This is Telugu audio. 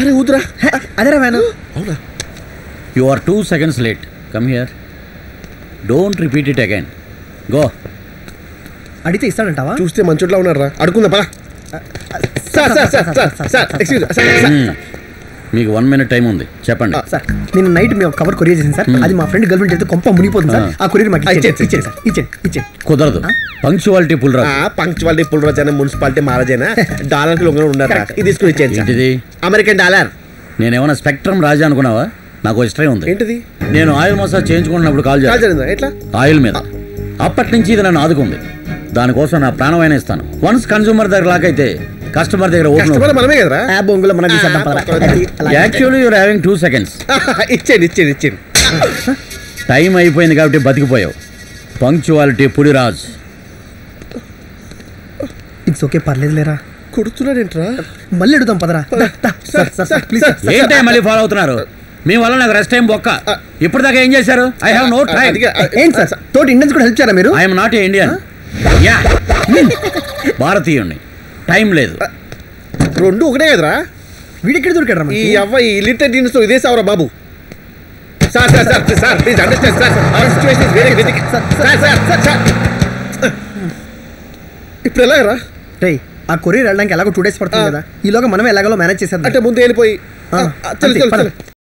అరే ఊదురా. అదేరా వ్యాను. అవునా? You are 2 seconds late. Come here. Don't repeat it again. Go. అడిగితే ఇస్తాడంటావా? చూస్తే మంచోట్లా ఉన్నాడు రా. అడుకుందా పదా. మీకు 1 minute టైం ఉంది, చెప్పండి. సార్ నేను నైట్ మేము కవర్ కొరియర్ చేసింది సార్. అది మా ఫ్రెండ్ గర్ల్ ఫ్రెండ్ అయితే కొంప మునిగిపోతుంది సార్. ఆ కొరియర్ మాకు ఇచ్చేయండి సార్. ఇచ్చేయండి. కుదరదు. పంక్చువాలిటీ పుల్రా. పంక్చువాలిటీ పుల్రాజైనా మున్సిపాలిటీ మహారాజైనా డాలర్కి లొంగ ఉన్నారు. ఇది తీసుకుని ఇచ్చేయండి. ఏంటిది? American dollar. నేనేమన్నా స్పెక్ట్రమ్ రాజా అనుకున్నావా? నాకు హిస్టరీ ఉంది. ఏంటిది? నేను ఆయిల్ మసాజ్ చేయించుకున్నప్పుడు కాల్ చేయాలి. ఎట్లా? ఆయిల్ మీద. అప్పటి నుంచి ఇది నన్ను ఆదుకుంది. దానికోసం నా ప్రాణమైన ఇస్తాను. వన్స్ కన్సూమర్ దగ్గర లాకైతే కస్టమర్ దగ్గర మనమే కదరా. Actually you're having 2 seconds. ఇచ్చేయండి. టైం అయిపోయింది కాబట్టి బతికిపోయావు. పంక్చువాలిటీ పులిరాజ్. ఇట్స్ ఓకే, పర్లేదు లేరా. కొడుతున్నాడేంట్రా? మళ్ళీ అడుగుదాం పదరా. ఏంటే మళ్ళీ ఫాలో అవుతున్నారు? మీ వల్ల నాకు రెస్ట్ టైం బొక్క. ఇప్పుడు దాకా ఏం చేశారు? I have no time. ఏంటి సార్ తోటి ఇండియన్స్ కూడా హెల్ప్ చేయారా మీరు? I'm not a Indian. Yeah, భారతీయుణ్ణి. టైం లేదు. రెండు ఒకటే కదరా. వీడిక్కడ దొరికాడు. ఈ అవ్వ ఈ లిటరేట్ యూనిట్స్ ఇదే సావరా బాబు. Sir please understand sir. Our situation is very critical. Sir ఇప్పుడు ఎలాగరా? రేయ్ ఆ కొరియర్ వెళ్ళడానికి ఎలాగో 2 days పడుతుంది కదా. ఈలోగా మనం ఎలాగో మేనేజ్ చేసేద్దాం. అంటే ముందు వెళ్ళిపోయి